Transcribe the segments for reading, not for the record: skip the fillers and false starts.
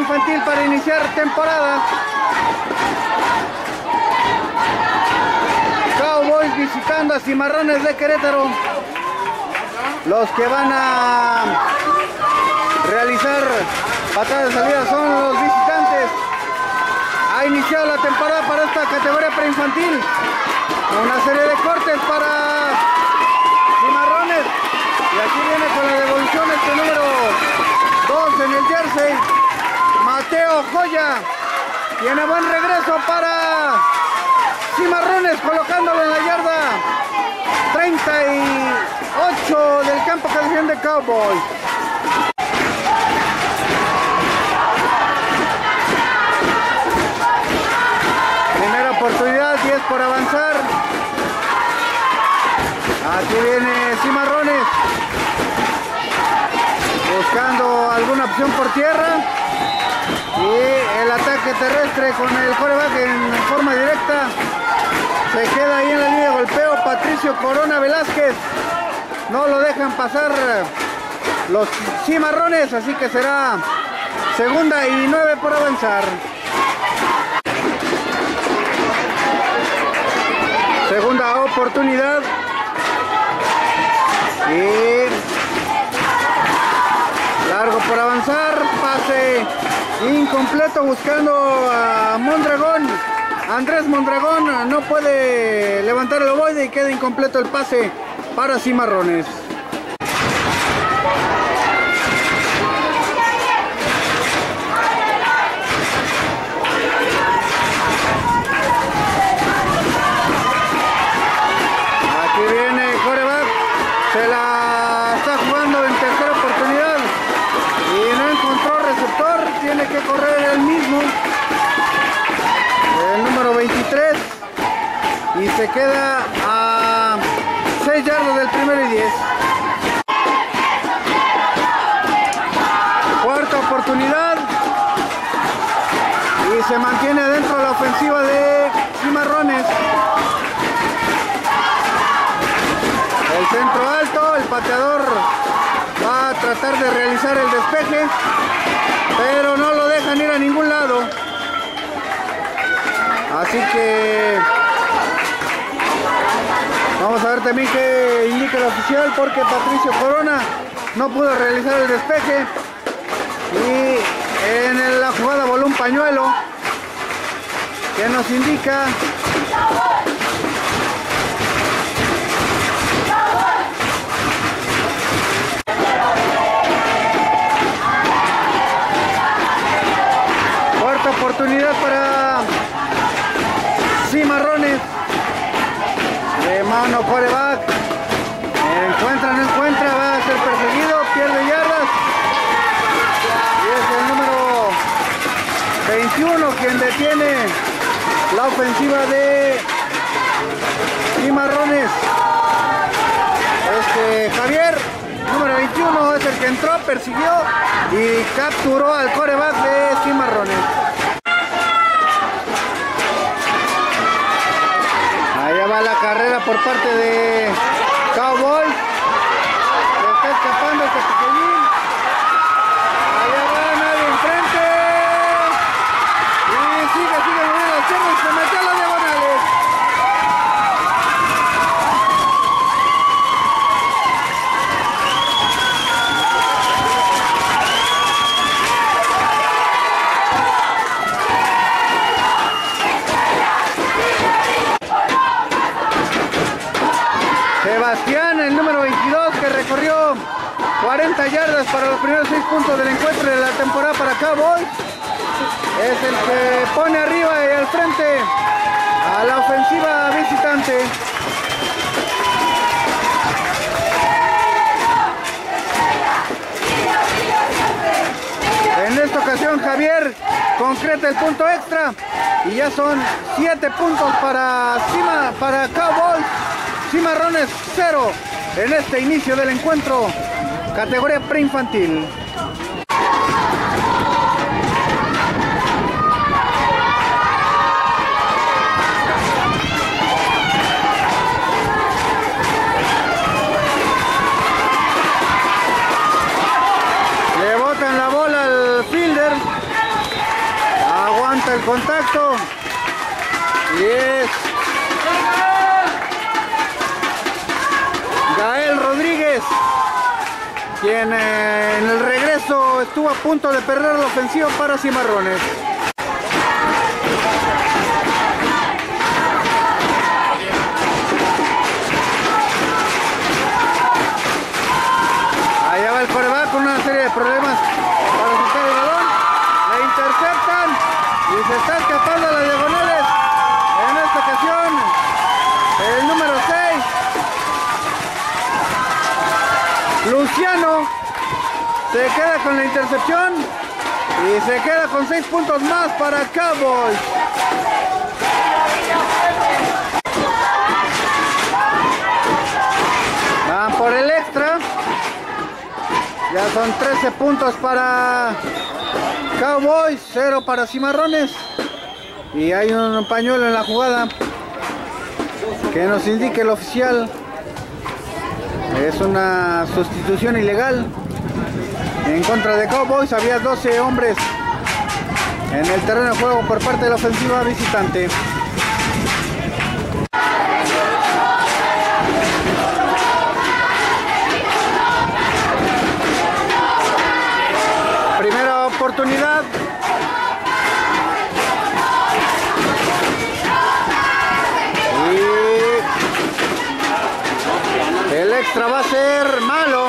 preinfantil para iniciar temporada. Cowboys visitando a Cimarrones de Querétaro. Los que van a realizar patadas de salida son los visitantes. Ha iniciado la temporada para esta categoría preinfantil. Una serie de cortes para Cimarrones. Y aquí viene con la devolución este número 2 en el jersey. Mateo Joya. Tiene buen regreso para Cimarrones, colocándolo en la yarda 38 del campo que defiende Cowboys. Primera oportunidad, 10 por avanzar. Aquí viene Cimarrones buscando alguna opción por tierra. Y el ataque terrestre con el quarterback en forma directa. Se queda ahí en la línea de golpeo Patricio Corona Velázquez. No lo dejan pasar los Cimarrones, así que será 2ª y 9 por avanzar. Segunda oportunidad. Y largo por avanzar. Pase incompleto buscando a Mondragón. Andrés Mondragón no puede levantar el ovoide y queda incompleto el pase para Cimarrones. Aquí viene el quarterback. Se la está jugando en tercera oportunidad y no encontró receptor. Tiene que correr él mismo. El número 23 y se queda a 6 yardas del 1º y 10. Cuarta oportunidad y se mantiene adentro la ofensiva de Cimarrones. El centro alto, el pateador va a tratar de realizar el despeje, pero no lo dejan ir a ningún lado. Así que vamos a ver también qué indica el oficial, porque Patricio Corona no pudo realizar el despeje y en la jugada voló un pañuelo que nos indica cuarta oportunidad para Cimarrones. De mano quarterback. Encuentra, no encuentra, va a ser perseguido, pierde yardas. Y es el número 21 quien detiene la ofensiva de Cimarrones. Javier, número 21, es el que entró, persiguió y capturó al quarterback de Cimarrones. Allá va la carrera por parte de Cowboys. Se está escapando este pequeñín. Allá va nadie enfrente. Y sigue moviendo las piernas. Se metió a las diagonales. Sebastián, el número 22, que recorrió 40 yardas para los primeros 6 puntos del encuentro de la temporada para Cowboys, es el que pone arriba y al frente a la ofensiva visitante. En esta ocasión Javier concreta el punto extra y ya son 7 puntos para Cowboys. Cimarrones 0 en este inicio del encuentro, categoría preinfantil. Le botan la bola al fielder Acepta el contacto. Y es Gael Rodríguez quien en el regreso estuvo a punto de perder la ofensiva para Cimarrones. Allá va el quarterback con una serie de problemas para soltar el balón. Le interceptan y se está escapando a las diagonales. En esta ocasión, el número 6, Luciano, se queda con la intercepción y se queda con 6 puntos más para Cowboys. Van por el extra. Ya son 13 puntos para Cowboys, 0 para Cimarrones. Y hay un pañuelo en la jugada que nos indique el oficial. Es una sustitución ilegal en contra de Cowboys. Había 12 hombres en el terreno de juego por parte de la ofensiva visitante. Primera oportunidad. Y el extra va a ser malo.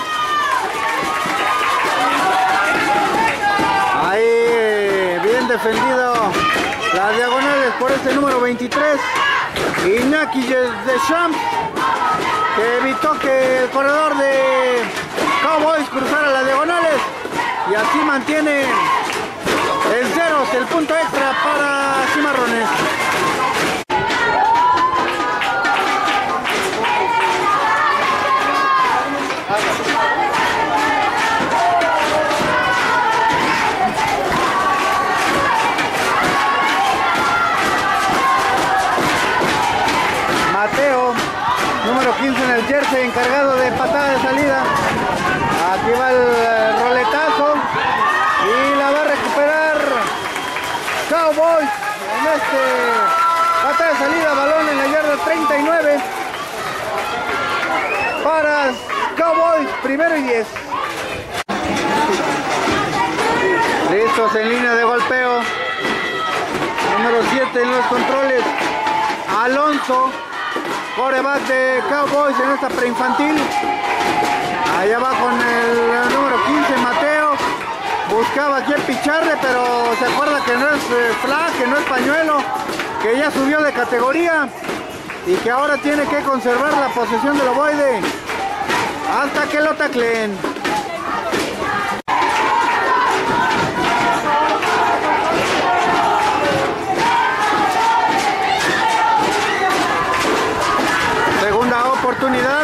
Ahí bien defendido las diagonales por este número 23, Iñaki Deschamps, que evitó que el corredor de Cowboys cruzara las diagonales. Y así mantiene el 0, el punto extra para Cimarrones. Mateo, número 15 en el jersey, encargado de patada de salida. Aquí va el roletazo y la va a recuperar Cowboys en este patada de salida, balón en la yarda 39 para Cowboys, primero y 10. Listos en línea de golpeo, número 7 en los controles, Alonso, quarterback de Cowboys en esta preinfantil. Allá va con el número 15, Mateo. Buscaba aquí el picharle, pero se acuerda que no es flag, que no es pañuelo, que ya subió de categoría y que ahora tiene que conservar la posesión del ovoide hasta que lo tacleen. Segunda oportunidad.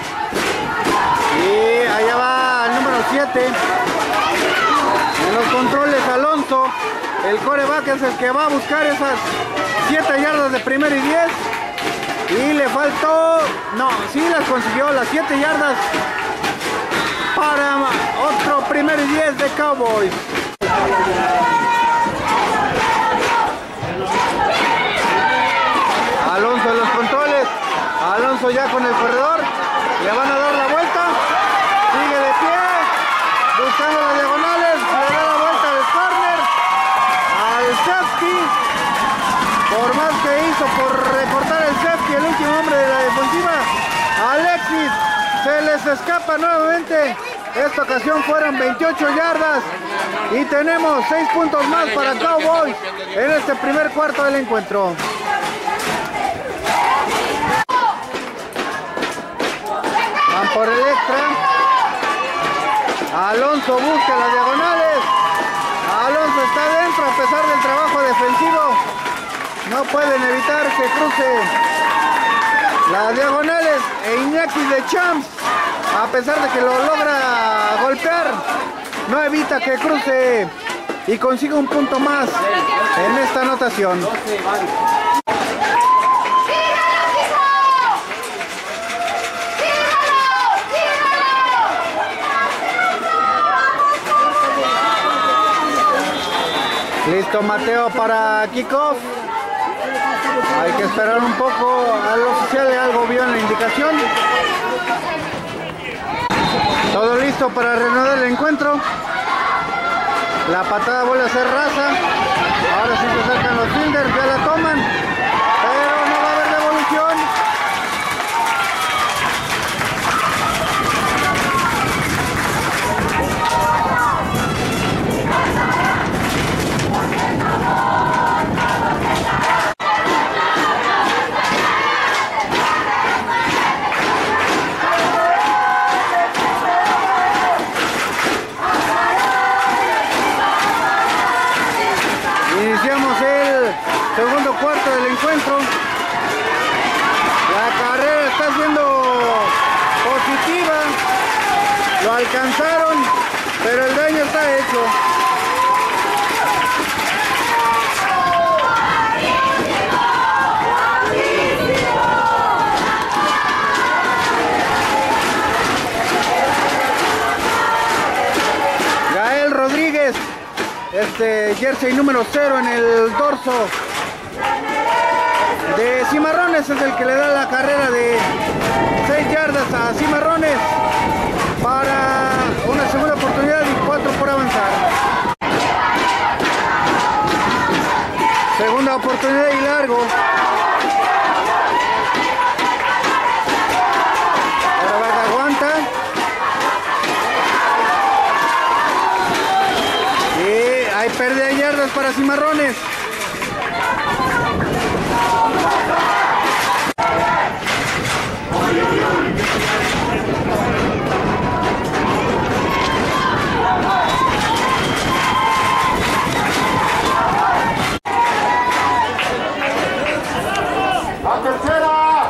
Y allá va el número 7. En los controles, Alonso. El quarterback es el que va a buscar esas 7 yardas de primero y 10. Y le faltó... No, sí las consiguió, las 7 yardas para otro primero y 10 de Cowboys. Alonso en los controles. Alonso ya con el corredor. Le van a dar la vuelta. Sigue de pie. Buscando las diagonales. Le da la vuelta al corner. Al safety. Por más que hizo por recortar el safety, el último hombre de la defensiva, Alexis, se les escapa nuevamente. Esta ocasión fueron 28 yardas. Y tenemos 6 puntos más para Cowboys en este primer cuarto del encuentro. Van por el extra. Alonso busca las diagonales. Alonso está dentro a pesar del trabajo defensivo. No pueden evitar que cruce las diagonales. E Iñaki Deschamps, a pesar de que lo logra golpear, no evita que cruce y consiga un punto más en esta anotación. Listo Mateo para kickoff. Hay que esperar un poco al oficial, algo vio en la indicación. Todo listo para reanudar el encuentro. La patada vuelve a ser rasa. Ahora sí se acercan los fielders, ya la toman, pero no va a haber devolución. Iniciamos el segundo cuarto del encuentro. La carrera está siendo positiva. Lo alcanzaron, pero el daño está hecho. Gael Rodríguez, jersey número 0 en el dorso de Cimarrones, es el que le da la carrera de 6 yardas a Cimarrones para una segunda oportunidad y 4 por avanzar. Segunda oportunidad y largo. Ahora aguanta. Hay pérdida de yardas para Cimarrones. ¡La tercera!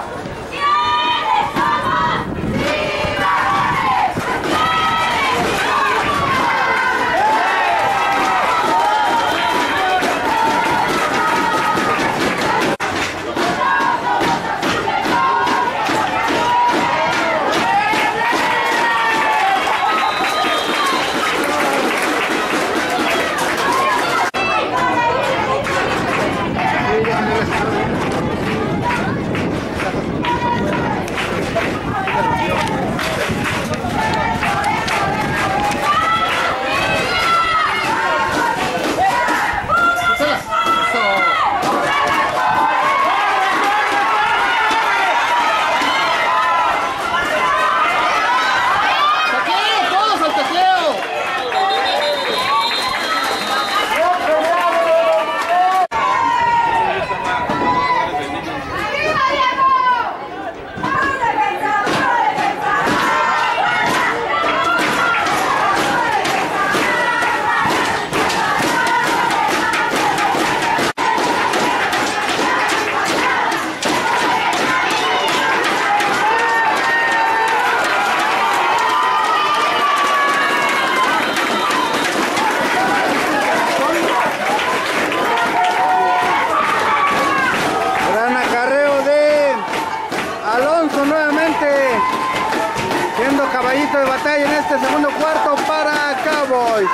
Caballito de batalla en este segundo cuarto para Cowboys.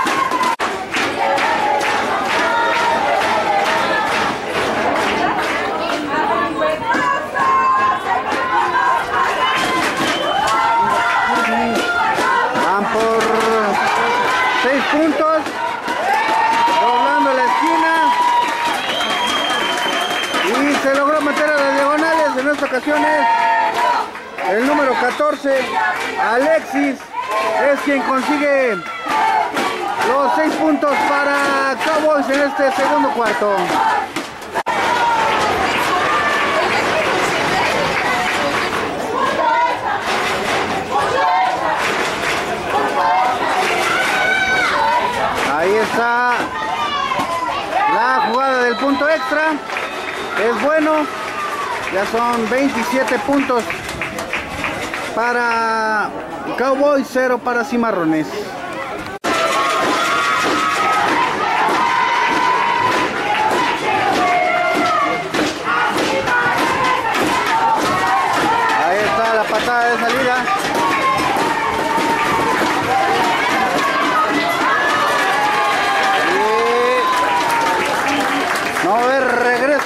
Van por 6 puntos, doblando la esquina y se logró meter a las diagonales. En esta ocasión es el número 14, Alexis, es quien consigue los 6 puntos para Cowboys en este segundo cuarto. Ahí está la jugada del punto extra, es bueno, ya son 27 puntos para Cowboys, 0 para Cimarrones. Ahí está la patada de salida.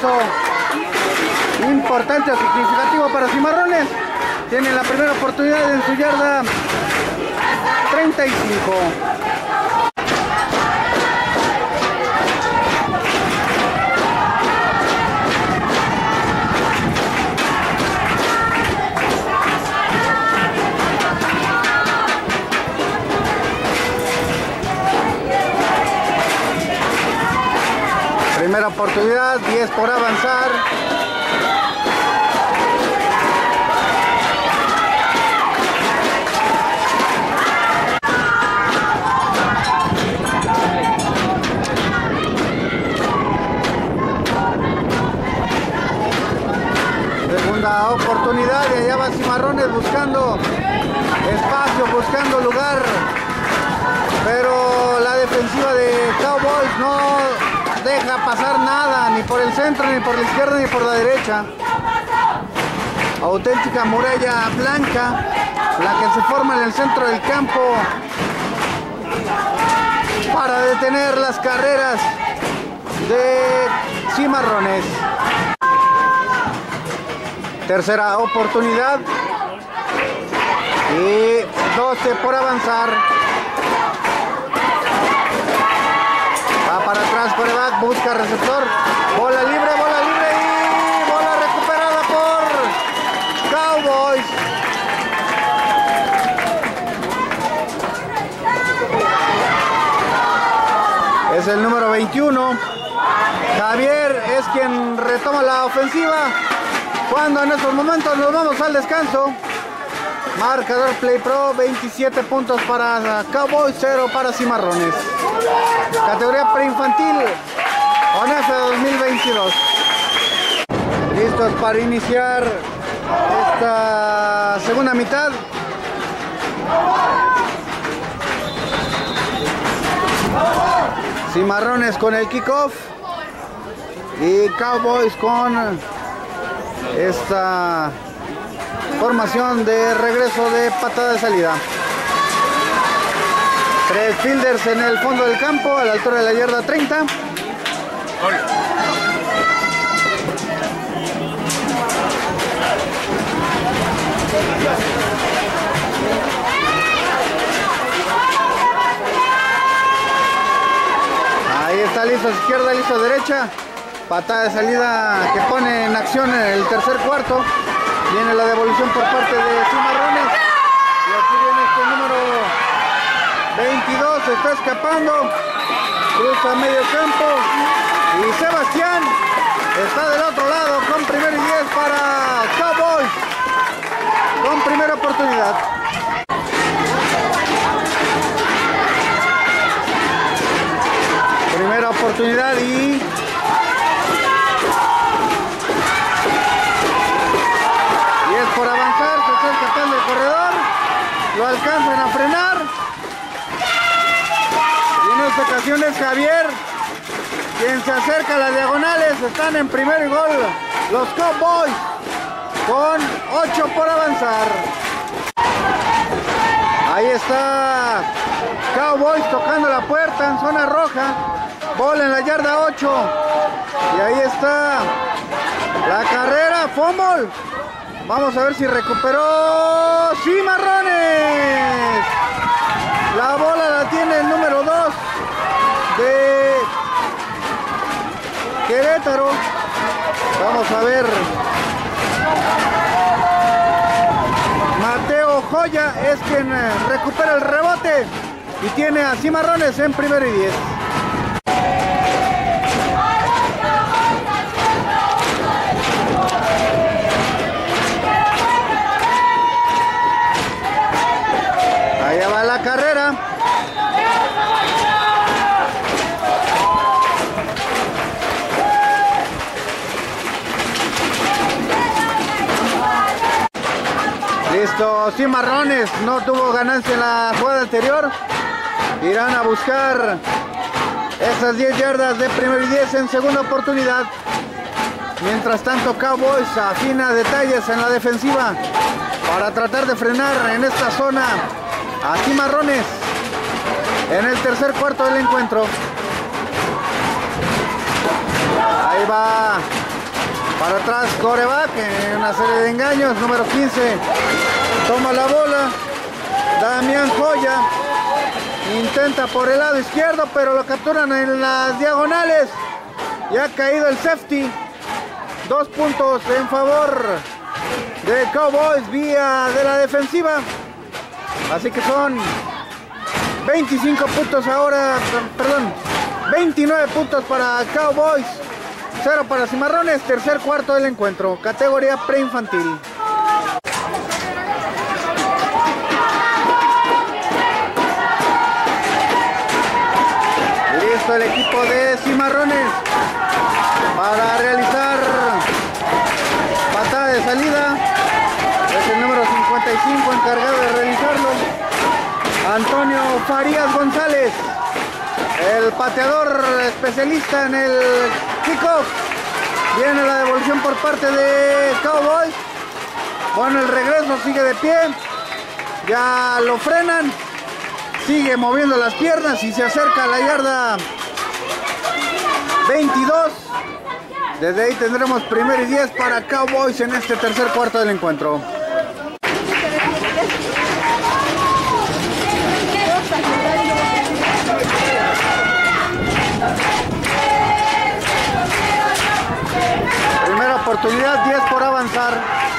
paso importante o significativo para Cimarrones. Tienen la primera oportunidad en su yarda 35. Primera oportunidad, 10 por avanzar. Segunda oportunidad y allá va Cimarrones buscando espacio, buscando lugar. Pero la defensiva de Cowboys no deja pasar nada, ni por el centro, ni por la izquierda, ni por la derecha. Auténtica muralla blanca, la que se forma en el centro del campo para detener las carreras de Cimarrones. Tercera oportunidad y 12 por avanzar. Va para atrás, quarterback, busca receptor, bola libre y bola recuperada por Cowboys. Es el número 21. Javier es quien retoma la ofensiva cuando en estos momentos nos vamos al descanso. Marcador Play Pro, 27 puntos para Cowboys, 0 para Cimarrones. Categoría preinfantil, ONEFE 2022. Listos para iniciar esta segunda mitad. Cimarrones con el kickoff y Cowboys con esta formación de regreso de patada de salida. 3 fielders en el fondo del campo a la altura de la yarda 30. Ahí está, listo izquierda, listo derecha. Patada de salida que pone en acción en el tercer cuarto. Viene la devolución por parte de Cimarrones. Y aquí viene este número 22, se está escapando. Cruza medio campo. Y Sebastián está del otro lado con primero y 10 para Cowboys. Con primera oportunidad. Primera oportunidad y... por avanzar, se está escapando el corredor, lo alcanzan a frenar y en esta ocasión es Javier quien se acerca a las diagonales. Están en primer y gol los Cowboys con 8 por avanzar. Ahí está Cowboys tocando la puerta en zona roja, bola en la yarda 8 y ahí está la carrera, fumble. Vamos a ver si recuperó Cimarrones. La bola la tiene el número 2 de Querétaro. Vamos a ver. Mateo Joya es quien recupera el rebote y tiene a Cimarrones en primero y 10. Allá va la carrera. Listo, Cimarrones no tuvo ganancia en la jugada anterior. Irán a buscar esas 10 yardas de primero y 10 en segunda oportunidad. Mientras tanto, Cowboys afina detalles en la defensiva para tratar de frenar en esta zona a Cimarrones en el tercer cuarto del encuentro. Ahí va Para atrás quarterback en una serie de engaños. Número 15 toma la bola. Damián Joya intenta por el lado izquierdo, pero lo capturan en las diagonales. Y ha caído el safety. 2 puntos en favor de Cowboys vía de la defensiva. Así que son 25 puntos ahora, perdón, 29 puntos para Cowboys, 0 para Cimarrones. Tercer cuarto del encuentro, categoría preinfantil. Listo el equipo de Cimarrones para realizar patada de salida. Es el número 55 encargado de realizarlo, Antonio Farías González, el pateador especialista en el kickoff. Viene la devolución por parte de Cowboys. Bueno, el regreso sigue de pie. Ya lo frenan. Sigue moviendo las piernas y se acerca a la yarda 22. Desde ahí tendremos 1º y 10 para Cowboys en este tercer cuarto del encuentro. Primera oportunidad, 10 por avanzar.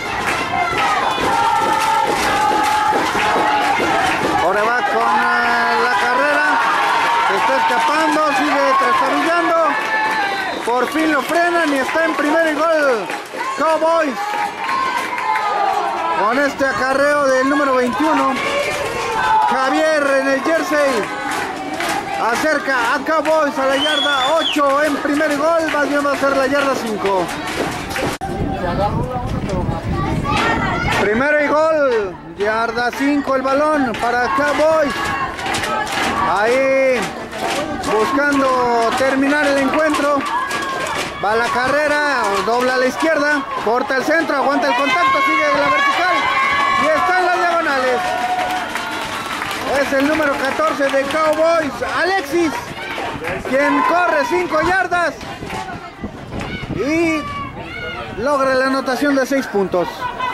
Quarterback con la carrera. Se está escapando, sigue trastabillando. Por fin lo frenan y está en 1º y gol. Cowboys. Con este acarreo del número 21. Javier en el jersey. Acerca a Cowboys a la yarda 8 en 1º y gol. Más bien va a ser la yarda 5. 1º y gol. Yarda 5 el balón para Cowboys. Ahí buscando terminar el encuentro. Va la carrera, dobla a la izquierda, corta el centro, aguanta el contacto, sigue la vertical y está en las diagonales. Es el número 14 de Cowboys, Alexis, quien corre 5 yardas y logra la anotación de 6 puntos.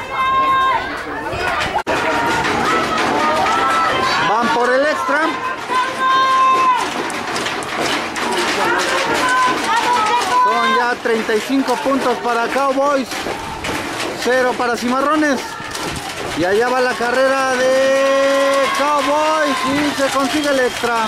Van por el extra. Son ya 35 puntos para Cowboys, 0 para Cimarrones. Y allá va la carrera de Cowboys y se consigue el extra.